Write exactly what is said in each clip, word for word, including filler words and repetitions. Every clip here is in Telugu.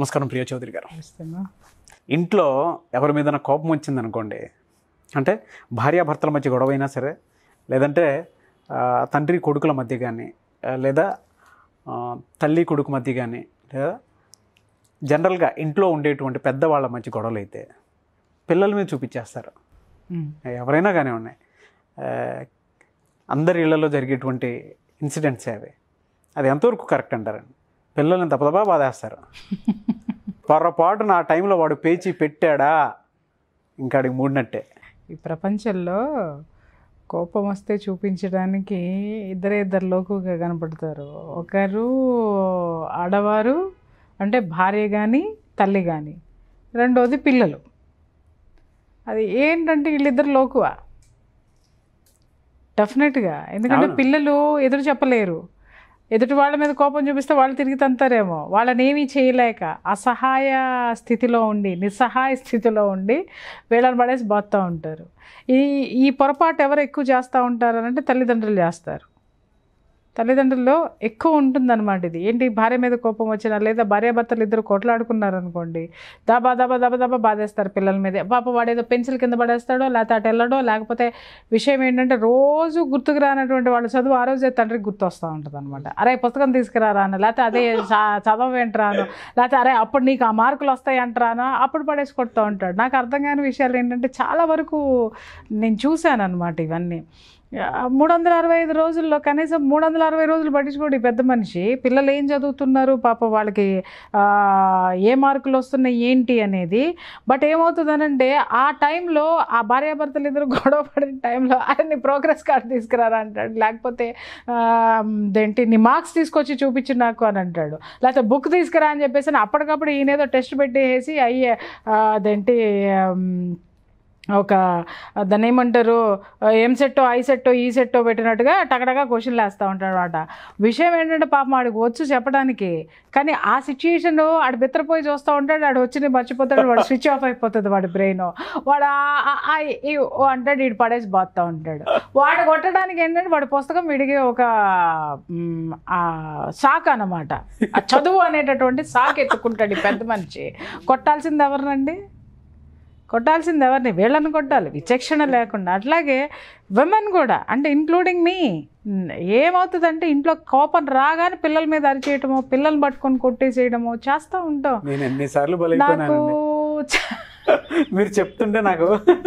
నమస్కారం ప్రియా చౌదరి గారు. ఇంట్లో ఎవరి మీద కోపం వచ్చిందనుకోండి, అంటే భార్యాభర్తల మధ్య గొడవ అయినా సరే, లేదంటే తండ్రి కొడుకుల మధ్య కానీ, లేదా తల్లి కొడుకు మధ్య కానీ, లేదా జనరల్గా ఇంట్లో ఉండేటువంటి పెద్దవాళ్ళ మధ్య గొడవలు అయితే పిల్లల మీద చూపించేస్తారు. ఎవరైనా కానీ ఉన్నాయి, అందరి ఇళ్లలో జరిగేటువంటి ఇన్సిడెంట్స్ అవి. అది ఎంతవరకు కరెక్ట్ అంటారండి? పిల్లల్ని దెబ్బదబా బాధేస్తారు. పొరపాటు నా టైంలో వాడు పేచి పెట్టాడా ఇంకాడికి మూడినట్టే. ఈ ప్రపంచంలో కోపం వస్తే చూపించడానికి ఇద్దరే ఇద్దరు లోకుగా కనపడతారు. ఒకరు ఆడవారు, అంటే భార్య కానీ తల్లి కానీ, రెండోది పిల్లలు. అది ఏంటంటే వీళ్ళిద్దరు లోకువా డెఫినెట్గా. ఎందుకంటే పిల్లలు ఎదురు చెప్పలేరు. ఎదుటి వాళ్ళ మీద కోపం చూపిస్తే వాళ్ళు తిరిగి తంతారేమో. వాళ్ళని ఏమీ చేయలేక అసహాయ స్థితిలో ఉండి, నిస్సహాయ స్థితిలో ఉండి వీళ్ళని పడేసి బాగుతూ ఉంటారు. ఈ ఈ పొరపాటు ఎవరు ఎక్కువ చేస్తూ ఉంటారు అంటే తల్లిదండ్రులు చేస్తారు. తల్లిదండ్రుల్లో ఎక్కువ ఉంటుందన్నమాట ఇది. ఏంటి, భార్య మీద కోపం వచ్చినా, లేదా భార్యాభర్తలు ఇద్దరు కొట్లాడుకున్నారనుకోండి, దబా దబా దబా దబా బాధేస్తారు పిల్లల మీదే. పాప వాడేదో పెన్సిల్ కింద పడేస్తాడో, లేకపోతే అటు వెళ్ళడో, లేకపోతే విషయం ఏంటంటే రోజు గుర్తుకు రానటువంటి వాళ్ళ చదువు ఆ రోజే తండ్రికి గుర్తు వస్తూ ఉంటుంది అనమాట. అరే పుస్తకం తీసుకురారాను, లేకపోతే అదే చదవేంట్రాను, లేకపోతే అరే అప్పుడు నీకు ఆ మార్కులు వస్తాయి అంటారాను, అప్పుడు పడేసి కొడుతూ ఉంటాడు. నాకు అర్థం కాని విషయాలు ఏంటంటే చాలా వరకు నేను చూశాను అనమాట. ఇవన్నీ మూడు వందల అరవై ఐదు రోజుల్లో కనీసం మూడు వందల అరవై రోజులు పట్టించుకోండి పెద్ద మనిషి. పిల్లలు ఏం చదువుతున్నారు, పాప వాళ్ళకి ఏ మార్కులు వస్తున్నాయి ఏంటి అనేది. బట్ ఏమవుతుందనంటే ఆ టైంలో ఆ భార్యాభర్తలు ఇద్దరు గొడవ పడిన టైంలో అరే నీ ప్రోగ్రెస్ కార్డు తీసుకురారా అంటాడు, లేకపోతే దేంటి నీ మార్క్స్ తీసుకొచ్చి చూపించు నాకు అని అంటాడు, లేకపోతే బుక్ తీసుకురా అని చెప్పేసి అప్పటికప్పుడు ఈయనేదో టెస్ట్ పెట్టేసి అయ్యే అదేంటి ఒక దాన్ని ఏమంటారు ఎం సెట్టో ఐ సెట్టో ఈ సెట్టో పెట్టినట్టుగా టగటగా క్వశ్చన్లు వేస్తూ ఉంటాడు అనమాట. విషయం ఏంటంటే పాపం ఆడికి వచ్చు చెప్పడానికి, కానీ ఆ సిచ్యుయేషన్ ఆడు బిత్తరపోయి చూస్తూ ఉంటాడు. ఆడు వచ్చి మర్చిపోతాడు, వాడు స్విచ్ ఆఫ్ అయిపోతుంది వాడి బ్రెయిన్. వాడు అంటాడు, వీడు పడేసి బాగుతూ ఉంటాడు. వాడు కొట్టడానికి ఏంటంటే వాడి పుస్తకం వీడికి ఒక షాక్ అన్నమాట. ఆ చదువు అనేటటువంటి షాక్ ఎత్తుకుంటాడు ఈ పెద్ద మనిషి. కొట్టాల్సింది ఎవరినండి? కొట్టాల్సింది ఎవరిని? వీళ్ళని కొట్టాలి, విచక్షణ లేకుండా. అట్లాగే విమెన్ కూడా, అంటే ఇంక్లూడింగ్ మీ. ఏమవుతుందంటే ఇంట్లో కోపం రాగానే పిల్లల మీద అరిచేయటమో, పిల్లల్ని పట్టుకొని కొట్టేసేయడమో చేస్తూ ఉంటాం. నేను ఎన్నిసార్లు నాకు మీరు చెప్తుంటే నాకు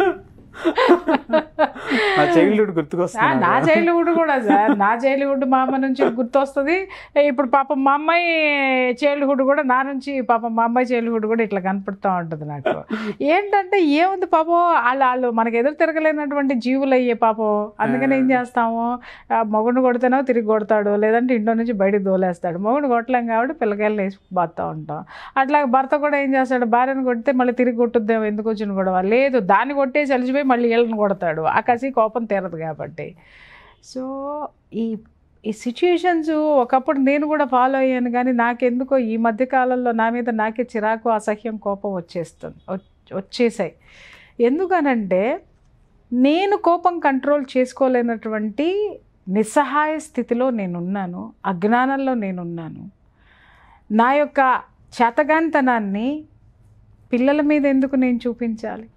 నా చైల్డ్హుడ్ గుర్తుకొస్తుంది. నా చైల్డ్హుడ్ కూడా సార్, నా చైల్డ్హుడ్ మా అమ్మ నుంచి గుర్తొస్తుంది. ఇప్పుడు పాపం మా అమ్మాయి చైల్డ్హుడ్ కూడా నా నుంచి, పాపం మా అమ్మాయి చైల్డ్హుడ్ కూడా ఇట్లా కనపడుతూ ఉంటుంది నాకు. ఏంటంటే ఏముంది పాపం, వాళ్ళు వాళ్ళు మనకు ఎదురు తిరగలేనటువంటి జీవులు అయ్యే పాపం. అందుకని ఏం చేస్తాము, మగుడిని కొడితేనో తిరిగి కొడతాడు, లేదంటే ఇంట్లో నుంచి బయటకు దోలేస్తాడు. మగుడిని కొట్టలేం కాబట్టి పిల్లకాయలు వేసి బాగుతూ ఉంటాం. అట్లాగే భర్త కూడా ఏం చేస్తాడు, భార్యను కొడితే మళ్ళీ తిరిగి కొట్టుద్దేమో, ఎందుకు వచ్చిన గొడవ లేదు, దాన్ని కొట్టేసి అలిసిపోయి మళ్ళీ వీళ్ళని కొడతాడు. ఆ కసి కోపం తీరదు కాబట్టి. సో ఈ ఈ సిచ్యుయేషన్స్ ఒకప్పుడు నేను కూడా ఫాలో అయ్యాను, కానీ నాకెందుకో ఈ మధ్యకాలంలో నా మీద నాకే చిరాకు, అసహ్యం, కోపం వచ్చేస్తుంది వచ్చేసాయి. ఎందుకనంటే నేను కోపం కంట్రోల్ చేసుకోలేనటువంటి నిస్సహాయ స్థితిలో నేనున్నాను, అజ్ఞానంలో నేనున్నాను. నా యొక్క చేతగానితనాన్ని పిల్లల మీద ఎందుకు నేను చూపించాలి?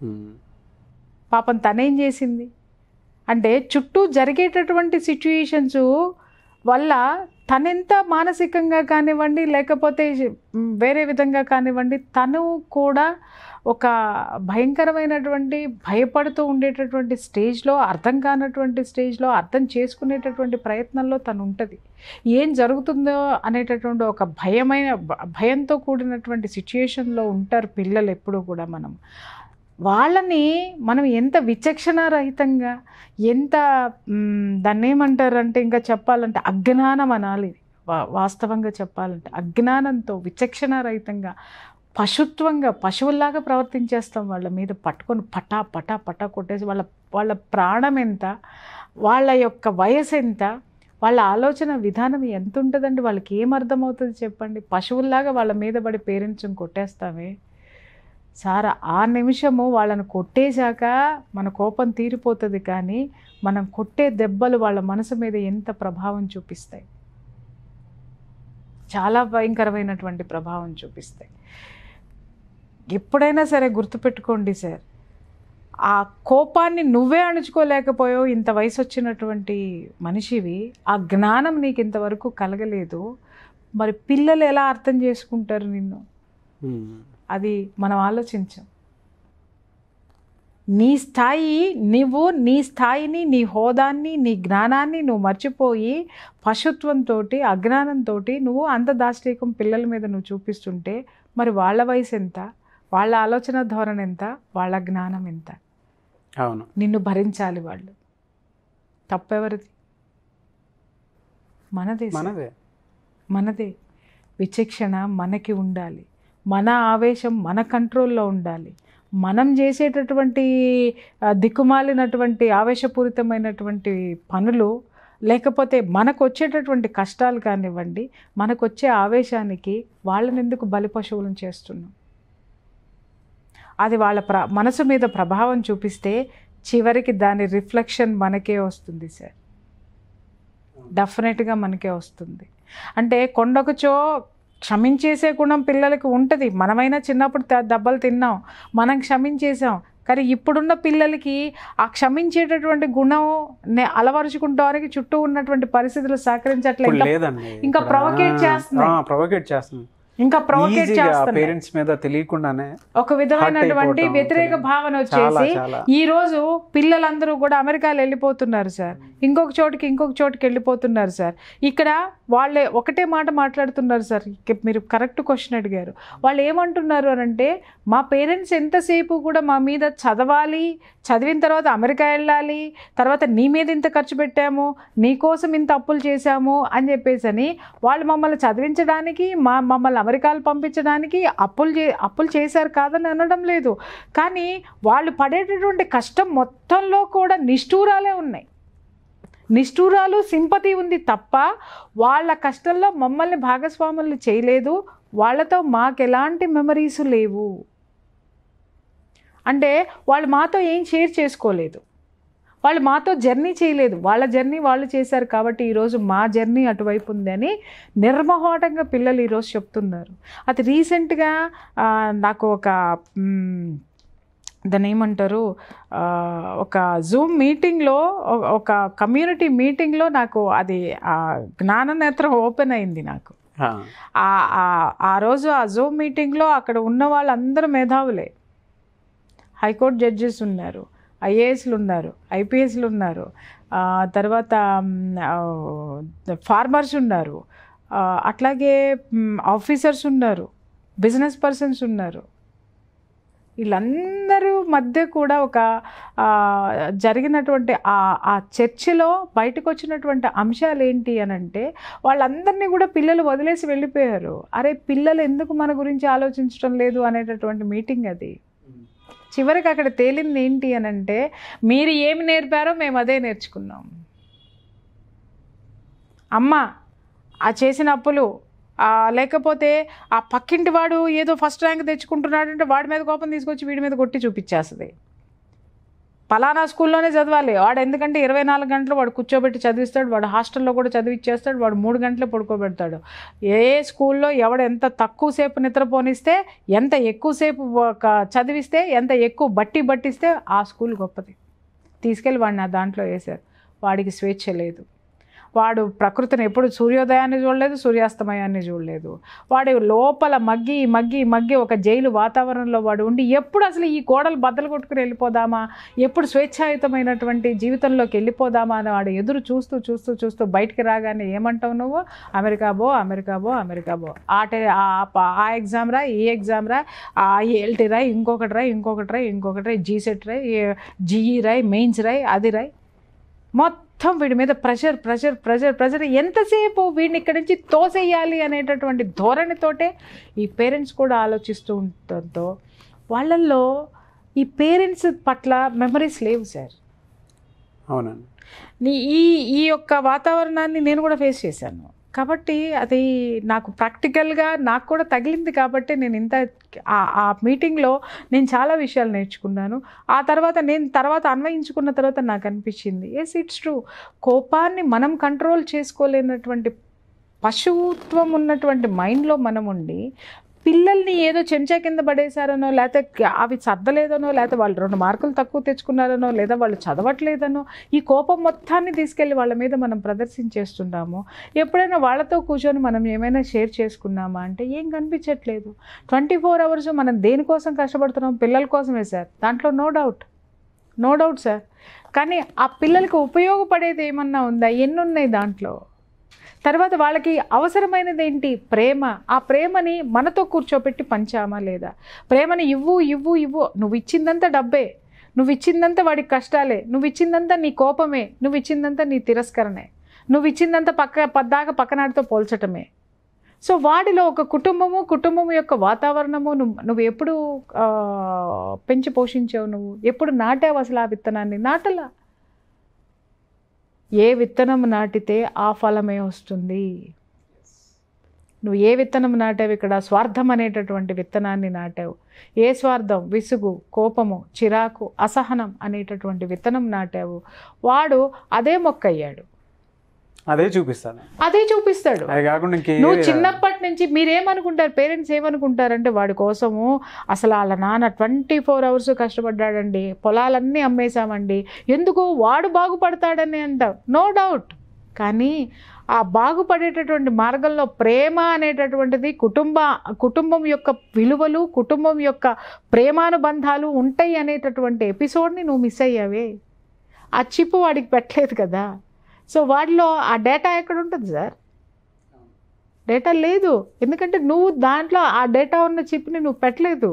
పాపం తనేం చేసింది అంటే చుట్టూ జరిగేటటువంటి సిచ్యుయేషన్స్ వల్ల తనెంత మానసికంగా కానివ్వండి, లేకపోతే వేరే విధంగా కానివ్వండి, తను కూడా ఒక భయంకరమైనటువంటి భయపడుతూ ఉండేటటువంటి స్టేజ్లో, అర్థం కానటువంటి స్టేజ్లో, అర్థం చేసుకునేటటువంటి ప్రయత్నంలో తను ఉంటుంది. ఏం జరుగుతుందో అనేటటువంటి ఒక భయమైన భయంతో కూడినటువంటి సిచ్యుయేషన్లో ఉంటారు పిల్లలు ఎప్పుడూ కూడా. మనం వాళ్ళని మనం ఎంత విచక్షణ రహితంగా, ఎంత దాన్ని ఏమంటారంటే ఇంకా చెప్పాలంటే అజ్ఞానం అనాలి. వా వాస్తవంగా చెప్పాలంటే అజ్ఞానంతో విచక్షణ రహితంగా పశుత్వంగా పశువుల్లాగా ప్రవర్తించేస్తాం. వాళ్ళ మీద పట్టుకొని పటా పటా పటా కొట్టేసి వాళ్ళ వాళ్ళ ప్రాణం ఎంత, వాళ్ళ యొక్క వయసు ఎంత, వాళ్ళ ఆలోచన విధానం ఎంత ఉంటుందండి, వాళ్ళకి ఏం అర్థమవుతుంది చెప్పండి? పశువుల్లాగా వాళ్ళ మీద పడి పేరెంట్స్ని కొట్టేస్తామే. సార్ ఆ నిమిషము వాళ్ళని కొట్టేశాక మన కోపం తీరిపోతుంది, కానీ మనం కొట్టే దెబ్బలు వాళ్ళ మనసు మీద ఎంత ప్రభావం చూపిస్తాయి. చాలా భయంకరమైనటువంటి ప్రభావం చూపిస్తాయి. ఎప్పుడైనా సరే గుర్తుపెట్టుకోండి సార్, ఆ కోపాన్ని నువ్వే అణుచుకోలేకపోయావు, ఇంత వయసు వచ్చినటువంటి మనిషివి, ఆ జ్ఞానం నీకు ఇంతవరకు కలగలేదు, మరి పిల్లలు ఎలా అర్థం చేసుకుంటారు నిన్ను? అది మనం ఆలోచించాం. నీ స్థాయి, నువ్వు నీ స్థాయిని, నీ హోదాన్ని, నీ జ్ఞానాన్ని నువ్వు మర్చిపోయి పశుత్వంతో, అజ్ఞానంతో నువ్వు అంత దాష్టీకం పిల్లల మీద నువ్వు చూపిస్తుంటే మరి వాళ్ళ వయసు ఎంత, వాళ్ళ ఆలోచన ధోరణి ఎంత, వాళ్ళ జ్ఞానం ఎంత? అవును, నిన్ను భరించాలి వాళ్ళు. తప్పెవరిది? మనదే మనదే మనదే. విచక్షణ మనకి ఉండాలి, మన ఆవేశం మన కంట్రోల్లో ఉండాలి. మనం చేసేటటువంటి దిక్కుమాలినటువంటి ఆవేశపూరితమైనటువంటి పనులు, లేకపోతే మనకు వచ్చేటటువంటి కష్టాలు కానివ్వండి, మనకు వచ్చే ఆవేశానికి వాళ్ళని ఎందుకు బలి పశువులను చేస్తున్నాం? అది వాళ్ళ ప్ర మనసు మీద ప్రభావం చూపిస్తే చివరికి దాని రిఫ్లెక్షన్ మనకే వస్తుంది సార్, డెఫినెట్గా మనకే వస్తుంది. అంటే కొండొకచో క్షమించేసే గుణం పిల్లలకి ఉంటుంది. మనమైనా చిన్నప్పుడు దెబ్బలు తిన్నాం, మనం క్షమించేసాం. కానీ ఇప్పుడున్న పిల్లలకి ఆ క్షమించేటటువంటి గుణం అలవరుచుకుంటానికి చుట్టూ ఉన్నటువంటి పరిస్థితులు సహకరించట్లేదు. ఇంకా ప్రొవోకేట్ చేస్తున్నాయి ప్రొవోకేట్ చేస్తున్నాయి ఇంకా ప్రొవోకేట్ చేస్తున్నారు. పేరెంట్స్ మీద తెలియకుండానే ఒక విధమైనటువంటి వ్యతిరేక భావన వచ్చేసి ఈ రోజు పిల్లలందరూ కూడా అమెరికాలో వెళ్ళిపోతున్నారు సార్, ఇంకొక చోటికి ఇంకొక చోటికి వెళ్ళిపోతున్నారు సార్. ఇక్కడ వాళ్ళే ఒకటే మాట మాట్లాడుతున్నారు సార్. మీరు కరెక్ట్ క్వశ్చన్ అడిగారు. వాళ్ళు ఏమంటున్నారు అని అంటే, మా పేరెంట్స్ ఎంతసేపు కూడా మా మీద చదవాలి, చదివిన తర్వాత అమెరికా వెళ్ళాలి, తర్వాత నీ మీద ఇంత ఖర్చు పెట్టాము, నీ కోసం ఇంత అప్పులు చేశాము అని చెప్పేసి అని వాళ్ళు మమ్మల్ని చదివించడానికి, మా మమ్మల్ని అమెరికాలు పంపించడానికి అప్పులు చే అప్పులు చేశారు కాదని అనడం లేదు. కానీ వాళ్ళు పడేటటువంటి కష్టం మొత్తంలో కూడా నిష్ఠూరాలే ఉన్నాయి. నిష్ఠూరాలు, సింపతి ఉంది తప్ప వాళ్ళ కష్టంలో మమ్మల్ని భాగస్వాములు చేయలేదు. వాళ్ళతో మాకు ఎలాంటి మెమరీస్ లేవు. అంటే వాళ్ళు మాతో ఏం షేర్ చేసుకోలేదు, వాళ్ళు మాతో జర్నీ చేయలేదు. వాళ్ళ జర్నీ వాళ్ళు చేశారు కాబట్టి ఈరోజు మా జర్నీ అటువైపు ఉందని నిర్మోహటంగా పిల్లలు ఈరోజు చెప్తున్నారు. అది రీసెంట్గా నాకు ఒక దాన్ని ఏమంటారు, ఒక జూమ్ మీటింగ్లో, ఒక కమ్యూనిటీ మీటింగ్లో నాకు అది జ్ఞాననేత్రం ఓపెన్ అయింది నాకు. ఆ రోజు ఆ జూమ్ మీటింగ్లో అక్కడ ఉన్న వాళ్ళందరూ మేధావులే. హైకోర్టు జడ్జెస్ ఉన్నారు, ఐఏఎస్లు ఉన్నారు, ఐపీఎస్లు ఉన్నారు, తర్వాత ఫార్మర్స్ ఉన్నారు, అట్లాగే ఆఫీసర్స్ ఉన్నారు, బిజినెస్ పర్సన్స్ ఉన్నారు. వీళ్ళందరూ మధ్య కూడా ఒక జరిగినటువంటి ఆ చర్చలో బయటకు వచ్చినటువంటి అంశాలు ఏంటి అని అంటే, వాళ్ళందరినీ కూడా పిల్లలు వదిలేసి వెళ్ళిపోయారు. అరే పిల్లలు ఎందుకు మన గురించి ఆలోచించడం లేదు అనేటటువంటి మీటింగ్ అది. చివరికి అక్కడ తేలింది ఏంటి అని అంటే, మీరు ఏమి నేర్పారో మేము అదే నేర్చుకున్నాం. అమ్మ ఆ చేసిన అప్పులు, లేకపోతే ఆ పక్కింటి వాడు ఏదో ఫస్ట్ ర్యాంక్ తెచ్చుకుంటున్నాడంటే వాడి మీద కోపం తీసుకొచ్చి వీడి మీద కొట్టి చూపించేస్తుంది. పలానా స్కూల్లోనే చదవాలి వాడు, ఎందుకంటే ఇరవై నాలుగు గంటలు వాడు కూర్చోబెట్టి చదివిస్తాడు, వాడు హాస్టల్లో కూడా చదివిచ్చేస్తాడు, వాడు మూడు గంటలే పడుకోబెడతాడు. ఏ స్కూల్లో ఎవడు ఎంత తక్కువసేపు నిద్రపోనిస్తే, ఎంత ఎక్కువసేపు చదివిస్తే, ఎంత ఎక్కువ బట్టి బట్టిస్తే ఆ స్కూల్ గొప్పది. తీసుకెళ్ళి వాడిని ఆ దాంట్లో వేశారు. వాడికి స్వేచ్ఛ లేదు. వాడు ప్రకృతిని ఎప్పుడు సూర్యోదయాన్ని చూడలేదు, సూర్యాస్తమయాన్ని చూడలేదు. వాడు లోపల మగ్గి మగ్గి మగ్గి ఒక జైలు వాతావరణంలో వాడు ఉండి, ఎప్పుడు అసలు ఈ గోడలు బద్దలు కొట్టుకుని వెళ్ళిపోదామా, ఎప్పుడు స్వేచ్ఛాయుతమైనటువంటి జీవితంలోకి వెళ్ళిపోదామా అని వాడు ఎదురు చూస్తూ చూస్తూ చూస్తూ బయటికి రాగానే ఏమంటావు నువ్వు, అమెరికా బో అమెరికా బో అమెరికా బో, ఆటే ఆ ఎగ్జామ్ రా, ఈ ఎగ్జామ్ రా, ఆ ఎల్టీ రాయ్, ఇంకొకటి రాయ్, ఇంకొకటి రాయ్, ఇంకొకటి రాయ్, జీసెట్ రాయ్, జీఈ రాయ్, మెయిన్స్ రాయ్, అది రాయ్. మొత్తం వీడి మీద ప్రెషర్ ప్రెషర్ ప్రెషర్ ప్రెషర్. ఎంతసేపు వీడిని ఇక్కడి నుంచి తోసేయాలి అనేటటువంటి ధోరణితోటే ఈ పేరెంట్స్ కూడా ఆలోచిస్తూ ఉండటంతో వాళ్ళల్లో ఈ పేరెంట్స్ పట్ల మెమరీస్ లేవు సార్. అవునండి. ఈ ఈ యొక్క వాతావరణాన్ని నేను కూడా ఫేస్ చేశాను కాబట్టి అది నాకు ప్రాక్టికల్గా నాకు కూడా తగిలింది కాబట్టి నేను ఇంత ఆ మీటింగ్లో నేను చాలా విషయాలు నేర్చుకున్నాను. ఆ తర్వాత నేను తర్వాత అన్వయించుకున్న తర్వాత నాకు అనిపించింది, ఎస్ ఇట్స్ ట్రూ. కోపాన్ని మనం కంట్రోల్ చేసుకోలేనటువంటి పశుత్వం ఉన్నటువంటి మైండ్లో మనం ఉండి పిల్లల్ని ఏదో చెంచా కింద పడేశారనో, లేకపోతే అవి సర్దలేదనో, లేకపోతే వాళ్ళు రెండు మార్కులు తక్కువ తెచ్చుకున్నారనో, లేదా వాళ్ళు చదవట్లేదనో ఈ కోపం మొత్తాన్ని తీసుకెళ్ళి వాళ్ళ మీద మనం ప్రదర్శించేస్తున్నాము. ఎప్పుడైనా వాళ్ళతో కూర్చొని మనం ఏమైనా షేర్ చేసుకున్నామా అంటే ఏం కనిపించట్లేదు. ట్వంటీ ఫోర్ అవర్స్ మనం దేనికోసం కష్టపడుతున్నాం? పిల్లల కోసమే సార్, దాంట్లో no doubt, no doubt sir. కానీ ఆ పిల్లలకి ఉపయోగపడేది ఏమన్నా ఉందా? ఎన్ని ఉన్నాయి దాంట్లో? తర్వాత వాళ్ళకి అవసరమైనది ఏంటి? ప్రేమ. ఆ ప్రేమని మనతో కూర్చోపెట్టి పంచామా లేదా? ప్రేమని ఇవ్వు ఇవ్వు ఇవ్వు. నువ్వు ఇచ్చిందంతా డబ్బే, నువ్వు ఇచ్చిందంతా వాడికి కష్టాలే, నువ్వు ఇచ్చిందంతా నీ కోపమే, నువ్వు ఇచ్చిందంతా నీ తిరస్కరణే, నువ్వు ఇచ్చిందంతా పక్క పద్దాక పక్కనాడితో పోల్చటమే. సో వాడిలో ఒక కుటుంబము, కుటుంబం యొక్క వాతావరణము నువ్వు నువ్వు ఎప్పుడు పెంచి పోషించావు? నువ్వు ఎప్పుడు నాటావు అసలు ఆ విత్తనాన్ని? నాటలా. ఏ విత్తనం నాటితే ఆ ఫలమే వస్తుంది. నువ్వు ఏ విత్తనం నాటావు? ఇక్కడ స్వార్థం అనేటటువంటి విత్తనాన్ని నాటావు. ఏ స్వార్థం? విసుగు, కోపము, చిరాకు, అసహనం అనేటటువంటి విత్తనం నాటావు. వాడు అదే మొక్క అయ్యాడు, అదే చూపిస్తాను, అదే చూపిస్తాడు. అది కాకుండా నువ్వు చిన్నప్పటి నుంచి మీరేమనుకుంటారు, పేరెంట్స్ ఏమనుకుంటారంటే వాడి కోసము అసలు వాళ్ళ నాన్న ట్వంటీ ఫోర్ అవర్స్ కష్టపడ్డాడండి, పొలాలన్నీ అమ్మేశామండి, ఎందుకు వాడు బాగుపడతాడని అంటావు. No doubt. కానీ ఆ బాగుపడేటటువంటి మార్గంలో ప్రేమ అనేటటువంటిది, కుటుంబ కుటుంబం యొక్క విలువలు, కుటుంబం యొక్క ప్రేమానుబంధాలు ఉంటాయి అనేటటువంటి ఎపిసోడ్ని నువ్వు మిస్ అయ్యావే. ఆ చిప్పు వాడికి పెట్టలేదు కదా. సో వాటిలో ఆ డేటా ఎక్కడ ఉంటుంది సార్? డేటా లేదు. ఎందుకంటే నువ్వు దాంట్లో ఆ డేటా ఉన్న చిప్ని నువ్వు పెట్టలేదు.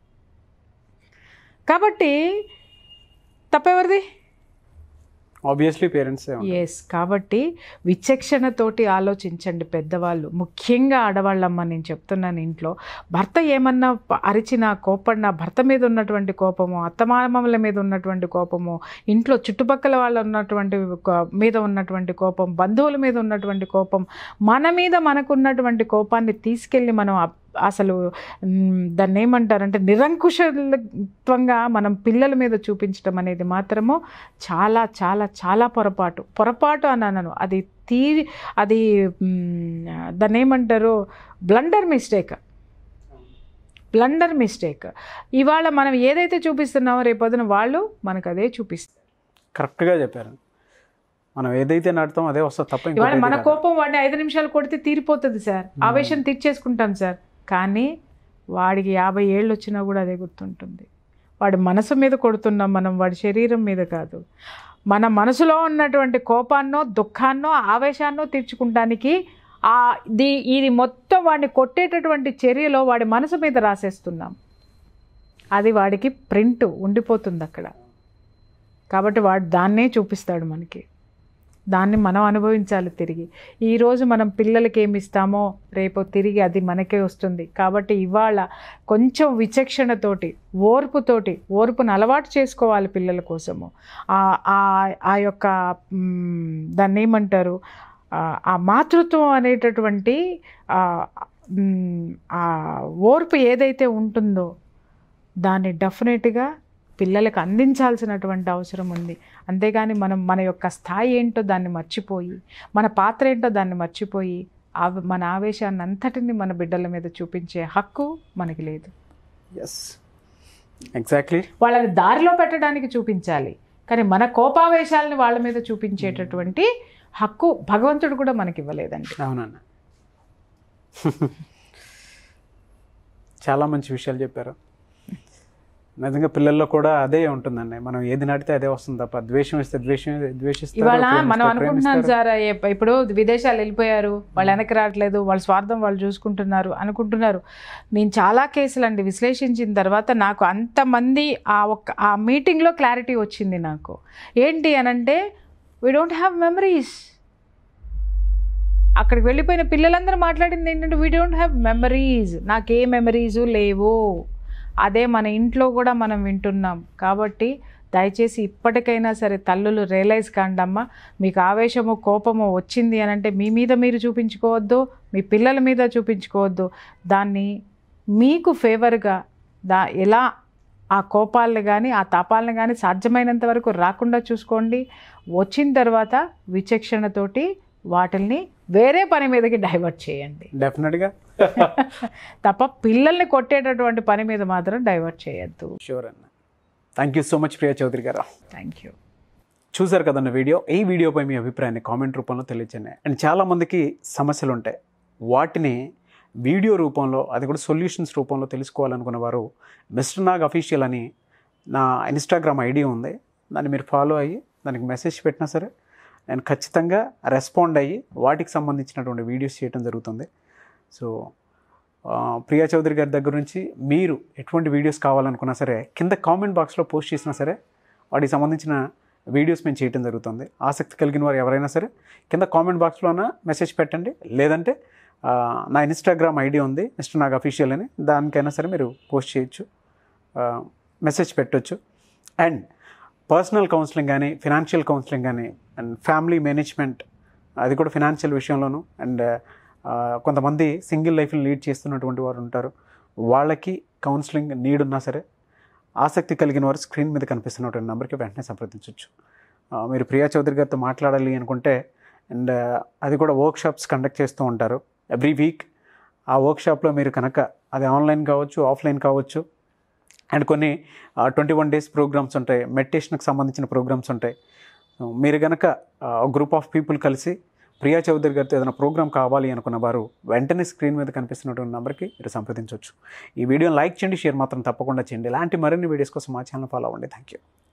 కాబట్టి తప్పెవరిది? Obviously parents. ఎస్. కాబట్టి విచక్షణతోటి ఆలోచించండి పెద్దవాళ్ళు, ముఖ్యంగా ఆడవాళ్ళమ్మ. నేను చెప్తున్నాను, ఇంట్లో భర్త ఏమన్నా అరిచినా, కోపడినా, భర్త మీద ఉన్నటువంటి కోపము, అత్తమామల మీద ఉన్నటువంటి కోపము, ఇంట్లో చుట్టుపక్కల వాళ్ళు ఉన్నటువంటి మీద ఉన్నటువంటి కోపం, బంధువుల మీద ఉన్నటువంటి కోపం, మన మీద మనకున్నటువంటి కోపాన్ని తీసుకెళ్ళి మనం అసలు దాన్ని ఏమంటారంటే నిరంకుశత్వంగా మనం పిల్లల మీద చూపించడం అనేది మాత్రము చాలా చాలా చాలా పొరపాటు. పొరపాటు అని అనను, అది తీ అది దాన్ని ఏమంటారు, బ్లండర్ మిస్టేక్, బ్లండర్ మిస్టేక్. ఇవాళ మనం ఏదైతే చూపిస్తున్నామో రేపొద్దున వాళ్ళు మనకు అదే చూపిస్తారు. కరెక్ట్గా చెప్పారు. మనం ఏదైతే నాటుతామో అదే వస్తుంది తప్ప. ఇవాళ మన కోపం వాడిని ఐదు నిమిషాలు కొడితే తీరిపోతుంది సార్, ఆవేశం తీర్చేసుకుంటాం సార్. కానీ వాడికి యాభై ఏళ్ళు వచ్చినా కూడా అదే గుర్తుంటుంది. వాడి మనసు మీద కొడుతున్నాం మనం, వాడి శరీరం మీద కాదు. మన మనసులో ఉన్నటువంటి కోపాన్నో, దుఃఖాన్నో, ఆవేశాన్నో తీర్చుకుంటానికి ఆ ది ఇది మొత్తం వాడిని కొట్టేటటువంటి చర్యలో వాడి మనసు మీద రాసేస్తున్నాం. అది వాడికి ప్రింట్ ఉండిపోతుంది అక్కడ. కాబట్టి వాడు దాన్నే చూపిస్తాడు మనకి, దాన్ని మనం అనుభవించాలి తిరిగి. ఈరోజు మనం పిల్లలకి ఏమి ఇస్తామో రేపు తిరిగి అది మనకే వస్తుంది. కాబట్టి ఇవాళ కొంచెం విచక్షణతోటి, ఓర్పుతోటి, ఓర్పును అలవాటు చేసుకోవాలి పిల్లల కోసము. ఆ యొక్క దాన్ని ఏమంటారు, ఆ మాతృత్వం అనేటటువంటి ఆ ఓర్పు ఏదైతే ఉంటుందో దాన్ని డెఫినెట్గా పిల్లలకు అందించాల్సినటువంటి అవసరం ఉంది. అంతేగాని మనం మన యొక్క స్థాయి ఏంటో దాన్ని మర్చిపోయి, మన పాత్ర ఏంటో దాన్ని మర్చిపోయి ఆవ మన ఆవేశాన్ని అంతటిని మన బిడ్డల మీద చూపించే హక్కు మనకి లేదు. Yes, exactly. వాళ్ళని దారిలో పెట్టడానికి చూపించాలి, కానీ మన కోపావేశాలని వాళ్ళ మీద చూపించేటటువంటి హక్కు భగవంతుడు కూడా మనకి ఇవ్వలేదండి. అవునన్న, చాలా మంచి విషయాలు చెప్పారు. నిజంగా పిల్లల్లో కూడా అదే ఉంటుందండి, మనం ఏది నాటితే అదే వస్తుంది తప్ప ద్వేషం ఇస్తే ద్వేషం ద్వేషిస్తే. ఇవాళ మనం అనుకుంటున్నాం సార్, ఇప్పుడు విదేశాలు వెళ్ళిపోయారు, వాళ్ళు వెనక్కి రావట్లేదు, వాళ్ళ స్వార్థం వాళ్ళు చూసుకుంటున్నారు అనుకుంటున్నారు. నేను చాలా కేసులు అండి విశ్లేషించిన తర్వాత నాకు అంతమంది ఆ ఒక్క ఆ మీటింగ్లో క్లారిటీ వచ్చింది నాకు. ఏంటి అనంటే, వీ డోంట్ హ్యావ్ మెమరీస్. అక్కడికి వెళ్ళిపోయిన పిల్లలందరూ మాట్లాడింది ఏంటంటే, వీ డోంట్ హ్యావ్ మెమరీస్, నాకే మెమరీసు లేవు. అదే మన ఇంట్లో కూడా మనం వింటున్నాం. కాబట్టి దయచేసి ఇప్పటికైనా సరే తల్లులు రియలైజ్ కాండమ్మా, మీకు ఆవేశము, కోపము వచ్చింది అని అంటే మీ మీద మీరు చూపించుకోవద్దు, మీ పిల్లల మీద చూపించుకోవద్దు. దాన్ని మీకు ఫేవర్గా దా ఎలా ఆ కోపాలను కానీ ఆ తాపాలను కానీ సాధ్యమైనంత వరకు రాకుండా చూసుకోండి. వచ్చిన తర్వాత విచక్షణతోటి వాటిల్ని వేరే పని మీదకి డైవర్ట్ చేయండి. డెఫినెట్గా. తప్ప పిల్లల్ని కొట్టేటటువంటి పని మీద మాత్రం డైవర్ట్ చేయొద్దు. షూర్ అన్న. Thank you so much Priya Chowdary గారు. Thank you. చూసారు కదన్న వీడియో. ఈ వీడియోపై మీ అభిప్రాయాన్ని కామెంట్ రూపంలో తెలియచేయండి. అండ్ చాలామందికి సమస్యలు ఉంటాయి, వాటిని వీడియో రూపంలో, అది కూడా సొల్యూషన్స్ రూపంలో తెలుసుకోవాలనుకున్న వారు మిస్టర్ నాగ్ అఫీషియల్ అని నా ఇన్స్టాగ్రామ్ ఐడి ఉంది, దాన్ని మీరు ఫాలో అయ్యి దానికి మెసేజ్ పెట్టినా సరే నేను ఖచ్చితంగా రెస్పాండ్ అయ్యి వాటికి సంబంధించినటువంటి వీడియోస్ చేయడం జరుగుతుంది. సో ప్రియా చౌదరి గారి దగ్గర నుంచి మీరు ఎటువంటి వీడియోస్ కావాలనుకున్నా సరే కింద కామెంట్ బాక్స్లో పోస్ట్ చేసినా సరే వాటికి సంబంధించిన వీడియోస్ మేము చేయడం జరుగుతుంది. ఆసక్తి కలిగిన వారు ఎవరైనా సరే కింద కామెంట్ బాక్స్లోన మెసేజ్ పెట్టండి, లేదంటే నా ఇన్స్టాగ్రామ్ ఐడి ఉంది మిస్టర్ నాగ్ అఫీషియల్ అని, దానికైనా సరే మీరు పోస్ట్ చేయొచ్చు, మెసేజ్ పెట్టవచ్చు. అండ్ పర్సనల్ కౌన్సిలింగ్ కానీ, ఫినాన్షియల్ కౌన్సిలింగ్ కానీ, అండ్ ఫ్యామిలీ మేనేజ్మెంట్, అది కూడా ఫినాన్షియల్ విషయంలోనూ, అండ్ కొంతమంది సింగిల్ లైఫ్ని లీడ్ చేస్తున్నటువంటి వారు ఉంటారు, వాళ్ళకి కౌన్సిలింగ్ నీడ్ ఉన్నా సరే ఆసక్తి కలిగిన వారు స్క్రీన్ మీద కనిపిస్తున్నటువంటి నెంబర్కి వెంటనే సంప్రదించవచ్చు. మీరు ప్రియా చౌదరి గారితో మాట్లాడాలి అనుకుంటే, అండ్ అది కూడా వర్క్షాప్స్ కండక్ట్ చేస్తూ ఉంటారు ఎవ్రీ వీక్. ఆ వర్క్షాప్లో మీరు కనుక అది ఆన్లైన్ కావచ్చు, ఆఫ్లైన్ కావచ్చు, అండ్ కొన్ని ట్వంటీ వన్ డేస్ ప్రోగ్రామ్స్ ఉంటాయి, మెడిటేషన్కి సంబంధించిన ప్రోగ్రామ్స్ ఉంటాయి. మీరు కనుక గ్రూప్ ఆఫ్ పీపుల్ కలిసి ప్రియా చౌదరి గారితో ఏదైనా ప్రోగ్రామ్ కావాలి అనుకున్న వారు వెంటనే స్క్రీన్ మీద కనిపిస్తున్నటువంటి నెంబర్కి మీరు సంప్రదించవచ్చు. ఈ వీడియోని లైక్ చేయండి, షేర్ మాత్రం తప్పకుండా చేయండి. ఇలాంటి మరిన్ని వీడియోస్ కోసం మా ఛానల్ ఫాలో అవ్వండి. Thank you.